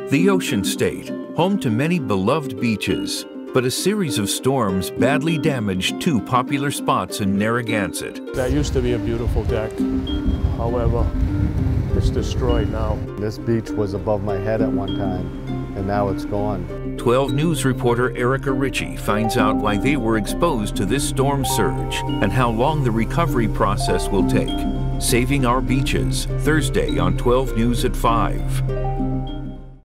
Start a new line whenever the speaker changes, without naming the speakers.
The Ocean State, home to many beloved beaches, but a series of storms badly damaged two popular spots in Narragansett.
That used to be a beautiful deck. However, it's destroyed now.
This beach was above my head at one time, and now it's gone.
12 News reporter Ricci finds out why they were exposed to this storm surge and how long the recovery process will take. Saving Our Beaches, Thursday on 12 News at 5.